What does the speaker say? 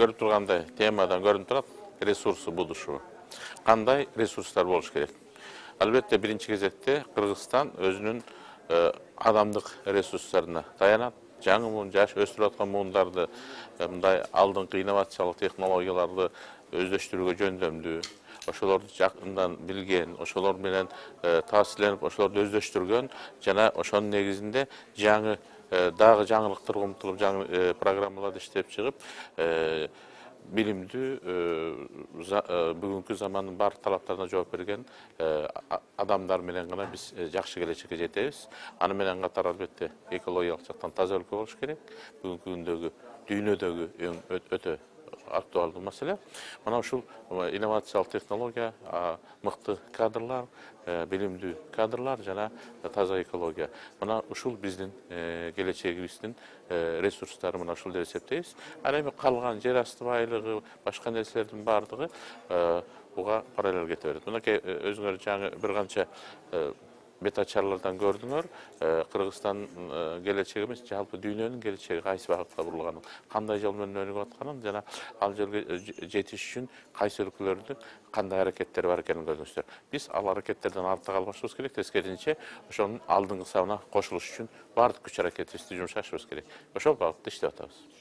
көрүп тургандай темадан көрүнүп турат, ресурсы будущего. Кандай ресурстар болуш керек? Албетте, биринчи кезекте Кыргызстан өзүнүн адамдык ресурстарына таянат. Жаңы муун жаш өстүрүп аткан муундарды мындай алдыңкы инновациялык технологияларды өздөштүрүүгө жөндөмдүү, ошолорду жакындан билген, ошолор менен таасирленип, ошолорду өздөштүргөн жана ошонун негизинде жаңы дагы жаңылыктарга умтулуп, жаңы программаларды иштеп чыгып, билимдүү, бүгүнкү замандын баардык талаптарына жооп берген адамдар менен гана биз жакшы келечекке жетебиз. Аны менен катар албетте экологиялык жактан таза өлкө болуш керек. Бүгүнкү күндөгү дүйнөдөгү эң өтө актуалдуу маселе. Мына ушул инновациялык технология, мыкты кадрлар, билимдүү кадрлар жана таза экология. Мына ушул биздин келечегибиздин ресурстары, мына ушул деп эсептейбиз. Ал эми калган жер асты байлыгы, башка нерселердин баардыгы буга параллель кете берет. Мынакей өзүңөр жаңы бир канча бетачарлардан көрдүңөр, Кыргызстан келечеги эмес, жалпы дүйнөнүн келечеги кайсы багытка бурулганын, кандай жол менен өнүгүп атканын жана ал жерге жетиш үчүн кайсы өлкөлөрдүн кандай аракеттери бар экенин көрдүңүздөр. Биз ал аракеттерден артта калбашыбыз керек, тескерисинче ошонун алдыңкы сабына кошулуш үчүн баардык күч аракетибизди жумшашыбыз керек. Ошол багытта иштеп атабыз.